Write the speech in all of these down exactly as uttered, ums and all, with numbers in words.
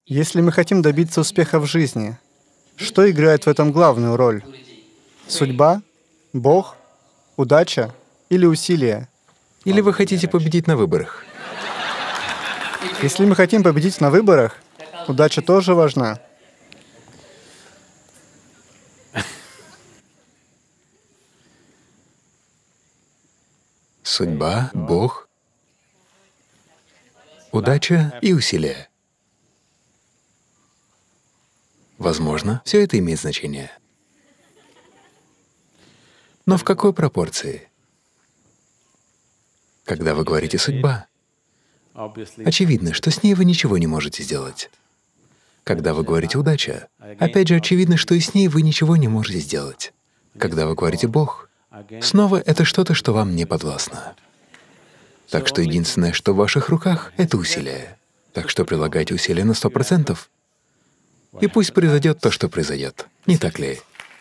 Если мы хотим добиться успеха в жизни, что играет в этом главную роль? Судьба, Бог, удача или усилия? Или вы хотите победить на выборах? Если мы хотим победить на выборах, удача тоже важна. Судьба, Бог, удача и усилия. Возможно, все это имеет значение. Но в какой пропорции? Когда вы говорите «судьба», очевидно, что с ней вы ничего не можете сделать. Когда вы говорите «удача», опять же очевидно, что и с ней вы ничего не можете сделать. Когда вы говорите «Бог», снова это что-то, что вам не подвластно. Так что единственное, что в ваших руках, — это усилия. Так что прилагайте усилия на сто процентов, и пусть произойдет то, что произойдет. Не так ли?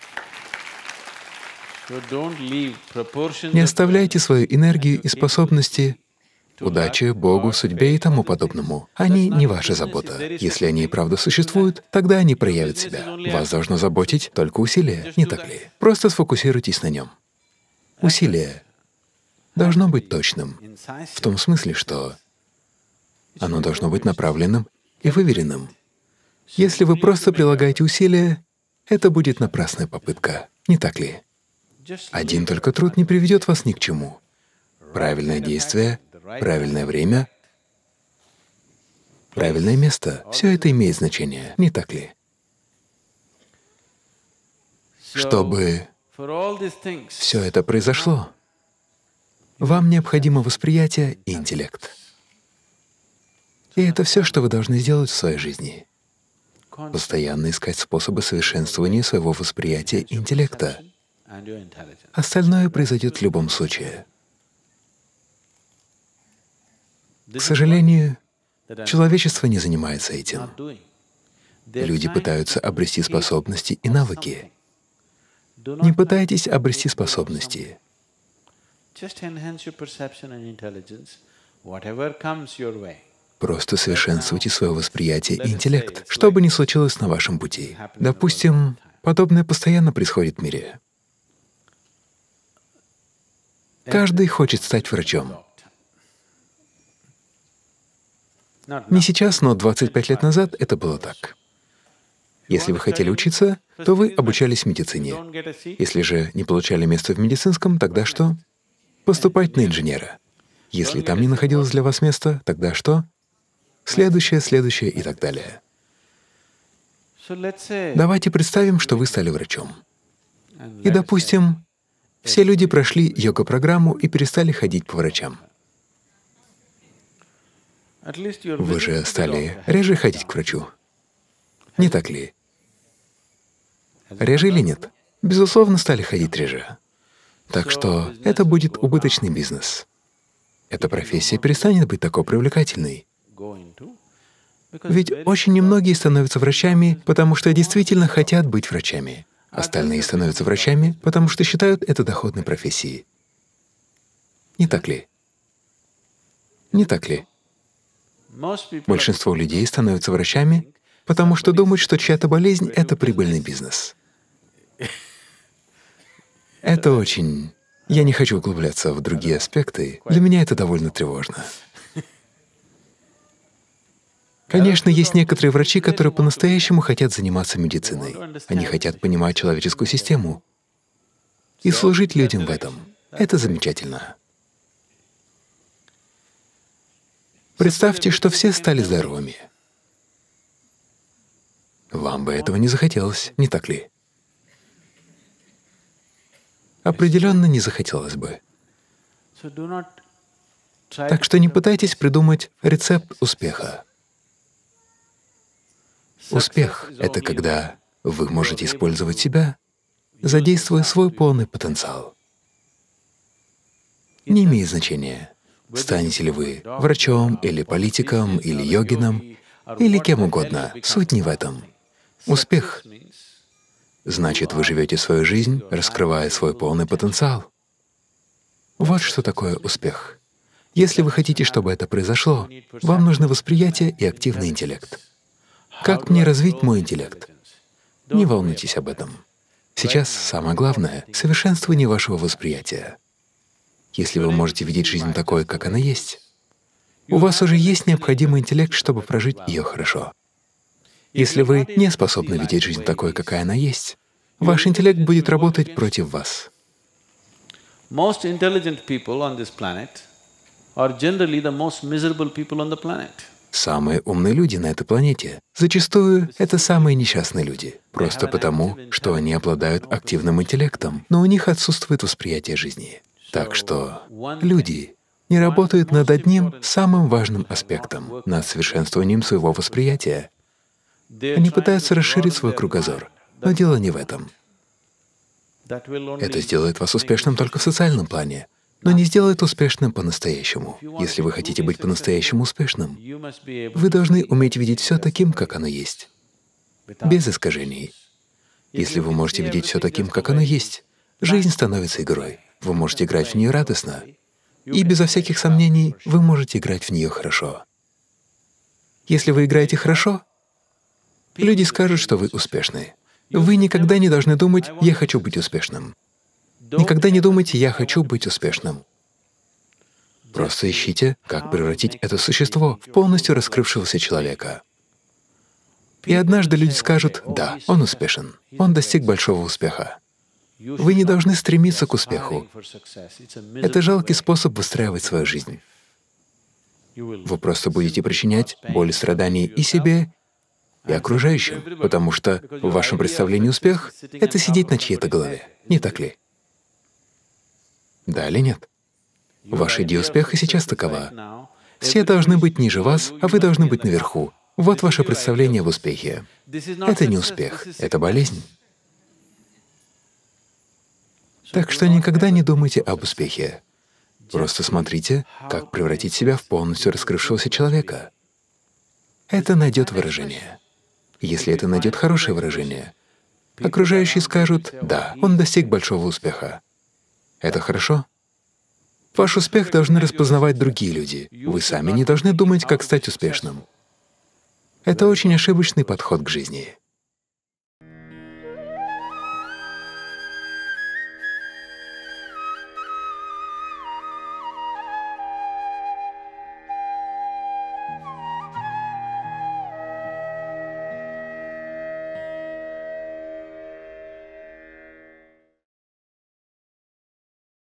Не оставляйте свою энергию и способности удаче, Богу, судьбе и тому подобному. Они не ваша забота. Если они и правда существуют, тогда они проявят себя. Вас должно заботить только усилие, не так ли? Просто сфокусируйтесь на нем. Усилие должно быть точным, в том смысле, что оно должно быть направленным и выверенным. Если вы просто прилагаете усилия, это будет напрасная попытка, не так ли? Один только труд не приведет вас ни к чему. Правильное действие, правильное время, правильное место — все это имеет значение, не так ли? Чтобы все это произошло, вам необходимо восприятие и интеллект. И это все, что вы должны сделать в своей жизни. Постоянно искать способы совершенствования своего восприятия и интеллекта. Остальное произойдет в любом случае. К сожалению, человечество не занимается этим. Люди пытаются обрести способности и навыки. Не пытайтесь обрести способности. Просто совершенствуйте свое восприятие и интеллект, что бы ни случилось на вашем пути. Допустим, подобное постоянно происходит в мире. Каждый хочет стать врачом. Не сейчас, но двадцать пять лет назад это было так. Если вы хотели учиться, то вы обучались медицине. Если же не получали место в медицинском, тогда что? Поступать на инженера. Если там не находилось для вас места, тогда что? Следующее, следующее и так далее. Давайте представим, что вы стали врачом. И, допустим, все люди прошли йога-программу и перестали ходить по врачам. Вы же стали реже ходить к врачу. Не так ли? Реже или нет? Безусловно, стали ходить реже. Так что это будет убыточный бизнес. Эта профессия перестанет быть такой привлекательной. Ведь очень немногие становятся врачами, потому что действительно хотят быть врачами. Остальные становятся врачами, потому что считают это доходной профессией. Не так ли? Не так ли? Большинство людей становятся врачами, потому что думают, что чья-то болезнь — это прибыльный бизнес. Это очень… Я не хочу углубляться в другие аспекты. Для меня это довольно тревожно. Конечно, есть некоторые врачи, которые по-настоящему хотят заниматься медициной. Они хотят понимать человеческую систему и служить людям в этом. Это замечательно. Представьте, что все стали здоровыми. Вам бы этого не захотелось, не так ли? Определенно не захотелось бы. Так что не пытайтесь придумать рецепт успеха. Успех — это когда вы можете использовать себя, задействуя свой полный потенциал. Не имеет значения, станете ли вы врачом, или политиком, или йогином, или кем угодно. Суть не в этом. Успех — значит, вы живете свою жизнь, раскрывая свой полный потенциал. Вот что такое успех. Если вы хотите, чтобы это произошло, вам нужны восприятие и активный интеллект. Как мне развить мой интеллект? Не волнуйтесь об этом. Сейчас самое главное — совершенствование вашего восприятия. Если вы можете видеть жизнь такой, как она есть, у вас уже есть необходимый интеллект, чтобы прожить ее хорошо. Если вы не способны видеть жизнь такой, какая она есть, ваш интеллект будет работать против вас. Most intelligent people on this planet are generally the most miserable people on the planet. Самые умные люди на этой планете зачастую — это самые несчастные люди, просто потому, что они обладают активным интеллектом, но у них отсутствует восприятие жизни. Так что люди не работают над одним самым важным аспектом — над совершенствованием своего восприятия. Они пытаются расширить свой кругозор, но дело не в этом. Это сделает вас успешным только в социальном плане, но не сделает успешным по-настоящему. Если вы хотите быть по-настоящему успешным, вы должны уметь видеть все таким, как оно есть, без искажений. Если вы можете видеть все таким, как оно есть, жизнь становится игрой. Вы можете играть в нее радостно, и безо всяких сомнений вы можете играть в нее хорошо. Если вы играете хорошо, люди скажут, что вы успешны. Вы никогда не должны думать: «Я хочу быть успешным». Никогда не думайте: «Я хочу быть успешным». Просто ищите, как превратить это существо в полностью раскрывшегося человека. И однажды люди скажут: «Да, он успешен, он достиг большого успеха». Вы не должны стремиться к успеху. Это жалкий способ выстраивать свою жизнь. Вы просто будете причинять боль и страдания и себе, и окружающим, потому что в вашем представлении успех — это сидеть на чьей-то голове, не так ли? Да или нет? Ваша идея успеха сейчас такова. Все должны быть ниже вас, а вы должны быть наверху. Вот ваше представление об успехе. Это не успех, это болезнь. Так что никогда не думайте об успехе. Просто смотрите, как превратить себя в полностью раскрывшегося человека. Это найдет выражение. Если это найдет хорошее выражение, окружающие скажут: «Да, он достиг большого успеха». Это хорошо? Ваш успех должны распознавать другие люди. Вы сами не должны думать, как стать успешным. Это очень ошибочный подход к жизни.